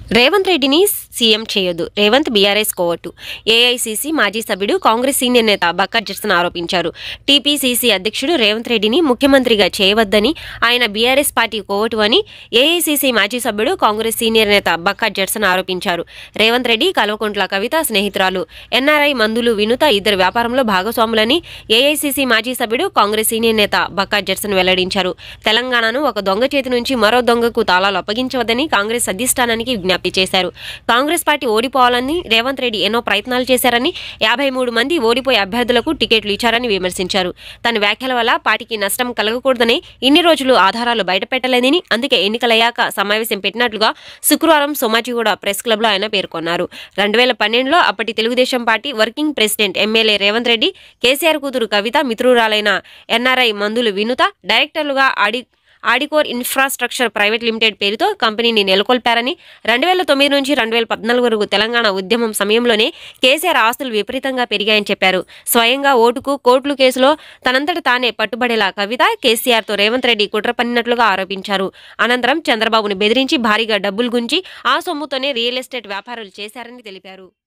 రేవంత్ రెడ్డిని సీఎం చేయొద్దు. Revanth BRS కోవట్టు. AICC మాజీ సభ్యుడు, కాంగ్రెస్ సీనియర్ నేత బక్కా జర్సన్ ఆరోపించారు. టీపీసీసీ అధ్యక్షుడు రేవంత్ రెడ్డిని ముఖ్యమంత్రిగా చేయవద్దని, ఆయన బీఆర్ఎస్ పార్టీ కోవటు అని ఏఐసీసీ మాజీ సభ్యుడు, కాంగ్రెస్ సీనియర్ నేత బక్కా జర్సన్ ఆరోపించారు. రేవంత్ రెడ్డి, కల్వకుంట్ల కవిత స్నేహితురాలు ఎన్ఆర్ఐ మందులు వినుత ఇద్దరు వ్యాపారంలో భాగస్వాములని ఏఐసీసీ మాజీ సభ్యుడు, కాంగ్రెస్ సీనియర్ నేత బక్కా జర్సన్ వెల్లడించారు. తెలంగాణను ఒక దొంగ చేతి నుంచి మరో దొంగకు తాళాలు అప్పగించవద్దని కాంగ్రెస్ అధిష్టానానికి విజ్ఞప్తి చేశారు. కాంగ్రెస్ పార్టీ ఓడిపోవాలని రేవంత్ రెడ్డి ఎన్నో ప్రయత్నాలు చేశారని, 53 మంది ఓడిపోయే అభ్యర్థులకు టికెట్లు ఇచ్చారని విమర్శించారు. తన వ్యాఖ్యల వల్ల పార్టీకి నష్టం కలగకూడదని, ఇన్ని రోజులు ఆధారాలు బయటపెట్టలేదని, అందుకే ఎన్నికలయ్యాక సమావేశం పెట్టినట్లుగా శుక్రవారం సోమాజిగూడ ప్రెస్ క్లబ్లో ఆయన పేర్కొన్నారు. 2012లో అప్పటి Telugu Desam party working president MLA Revanth Reddy, KCR కూతురు కవిత మిత్రురాలైన ఎన్ఆర్ఐ మందులు వినుత డైరెక్టర్లుగా ఆడికోర్ ఇన్ఫ్రాస్ట్రక్చర్ ప్రైవేట్ లిమిటెడ్ పేరుతో కంపెనీని నెలకొల్పారని, 2009 నుంచి 2014 వరకు తెలంగాణ ఉద్యమం సమయంలోనే కేసీఆర్ ఆస్తులు విపరీతంగా పెరిగాయని చెప్పారు. స్వయంగా ఓటుకు కోట్లు కేసులో తనంతట తానే పట్టుబడేలా కవిత, కేసీఆర్తో రేవంత్ రెడ్డి కుట్ర పన్నినట్లుగా ఆరోపించారు. అనంతరం చంద్రబాబును బెదిరించి భారీగా డబ్బులు గుంచి ఆ సొమ్ముతోనే రియల్ ఎస్టేట్ వ్యాపారాలు చేశారని తెలిపారు.